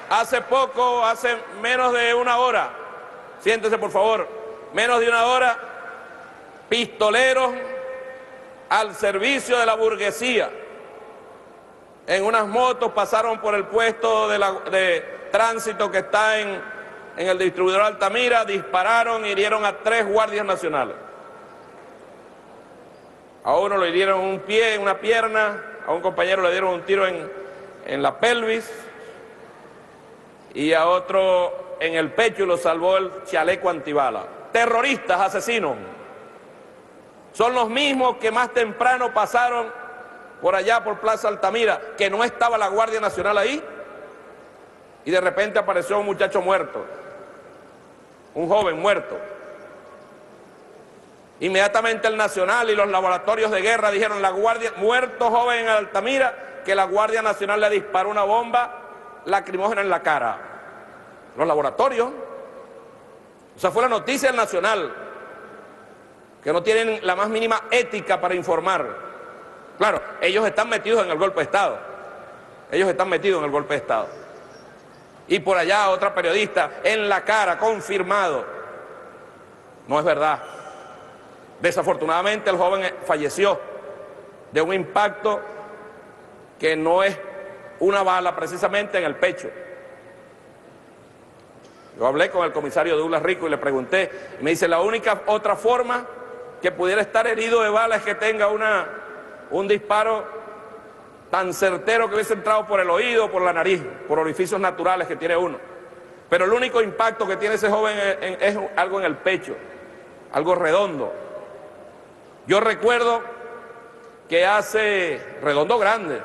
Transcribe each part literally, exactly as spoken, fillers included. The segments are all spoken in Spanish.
hace poco, hace menos de una hora, siéntese por favor, menos de una hora, pistoleros al servicio de la burguesía, en unas motos pasaron por el puesto de, la, de tránsito que está en, en el distribuidor Altamira, dispararon y hirieron a tres guardias nacionales. A uno le hirieron un pie, en una pierna, a un compañero le dieron un tiro en, en la pelvis y a otro en el pecho y lo salvó el chaleco antibala. Terroristas, asesinos. Son los mismos que más temprano pasaron por allá por Plaza Altamira, que no estaba la Guardia Nacional ahí, y de repente apareció un muchacho muerto, un joven muerto. Inmediatamente el Nacional y los laboratorios de guerra dijeron, la guardia, muerto joven en Altamira, que la Guardia Nacional le disparó una bomba lacrimógena en la cara. Los laboratorios. O sea, fue la noticia del Nacional, que no tienen la más mínima ética para informar. Claro, ellos están metidos en el golpe de Estado. Ellos están metidos en el golpe de Estado. Y por allá otra periodista, en la cara, confirmado. No es verdad. Desafortunadamente el joven falleció de un impacto que no es una bala, precisamente en el pecho. Yo hablé con el comisario Douglas Rico y le pregunté, y me dice, la única otra forma que pudiera estar herido de bala es que tenga una, un disparo tan certero que hubiese entrado por el oído, por la nariz, por orificios naturales que tiene uno. Pero el único impacto que tiene ese joven es, es algo en el pecho, algo redondo. Yo recuerdo que hace, redondo grande,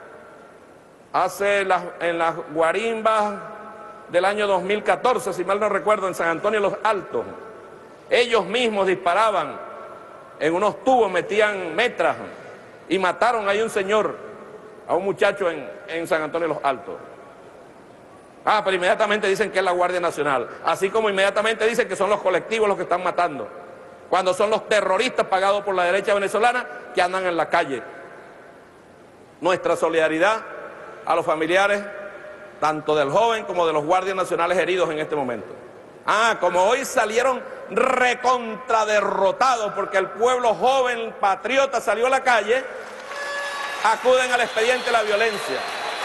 hace las, en las guarimbas del año dos mil catorce, si mal no recuerdo, en San Antonio de los Altos, ellos mismos disparaban en unos tubos, metían metras y mataron ahí a un señor, a un muchacho en, en San Antonio de los Altos. Ah, pero inmediatamente dicen que es la Guardia Nacional, así como inmediatamente dicen que son los colectivos los que están matando, cuando son los terroristas pagados por la derecha venezolana que andan en la calle. Nuestra solidaridad a los familiares, tanto del joven como de los guardias nacionales heridos en este momento. Ah, como hoy salieron recontraderrotados porque el pueblo joven patriota salió a la calle, acuden al expediente de la violencia.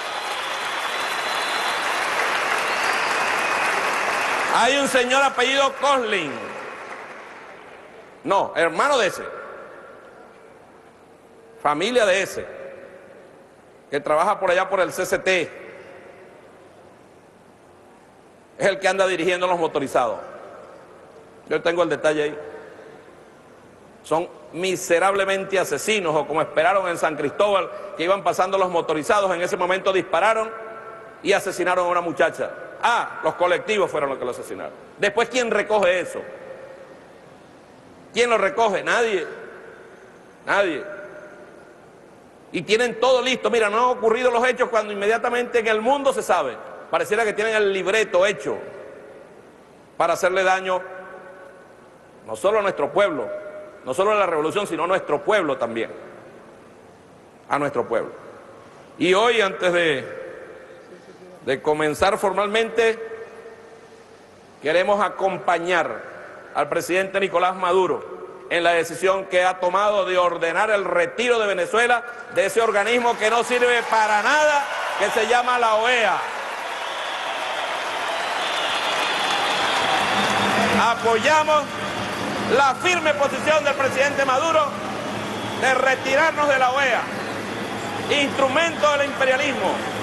Hay un señor apellido Coslin, no, hermano de ese, familia de ese, que trabaja por allá por el C C T, es el que anda dirigiendo los motorizados. Yo tengo el detalle ahí. Son miserablemente asesinos, o como esperaron en San Cristóbal, que iban pasando los motorizados, en ese momento dispararon y asesinaron a una muchacha. Ah, los colectivos fueron los que lo asesinaron. Después, ¿quién recoge eso? ¿Quién lo recoge? Nadie. Nadie. Y tienen todo listo. Mira, no han ocurrido los hechos cuando inmediatamente en el mundo se sabe. Pareciera que tienen el libreto hecho para hacerle daño no solo a nuestro pueblo, no solo a la revolución, sino a nuestro pueblo también. A nuestro pueblo. Y hoy, antes de, de comenzar formalmente, queremos acompañar al presidente Nicolás Maduro en la decisión que ha tomado de ordenar el retiro de Venezuela de ese organismo que no sirve para nada, que se llama la O E A. Apoyamos la firme posición del presidente Maduro de retirarnos de la O E A, instrumento del imperialismo.